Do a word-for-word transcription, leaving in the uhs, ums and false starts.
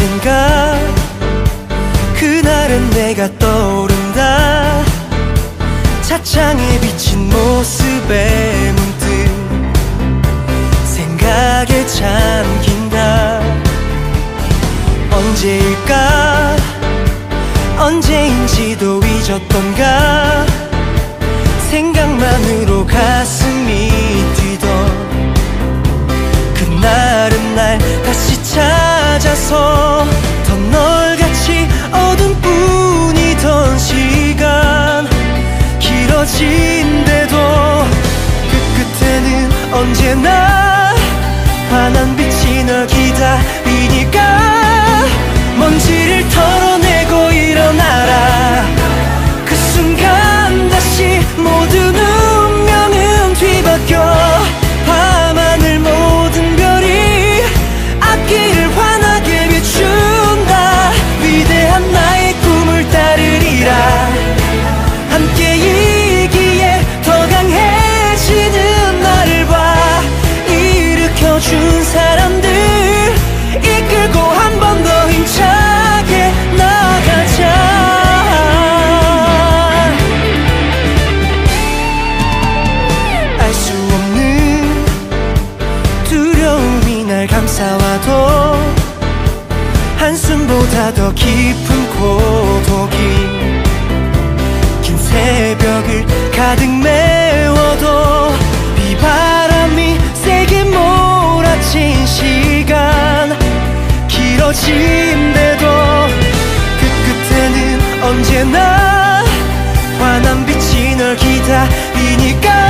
언젠가 그날은 내가 떠오른다. 차창에 비친 모습에 문득 생각에 잠긴다. 언제일까 언제인지도 잊었던가. 생각만으로 가슴이 뛰던 그날은 날 다시 찾아서 더 널같이 어둠 뿐이던 시간 길어진대도 그 끝에는 언제나 환한 빛이 널 기다리니까 먼지를 털어내고 일어나라. 그 순간 다시 모든 운명은 뒤바뀌어 밤하늘 모든 별이 앞길을 환하게 비춘다. 위대한 나의 꿈을 따르리라. 함께이기에 더 강해지는 나를 봐. 일으켜준 사람들 이끌고 한 번 더 힘차게 나가자. 알 수 없는 두려움이 날 감싸와도 한숨보다 더 깊은 고독이 긴 새벽을 가득 메워도 비바람이 세게 몰아친 시간 길어진대도 그 끝에는 언제나 환한 빛이 널 기다리니까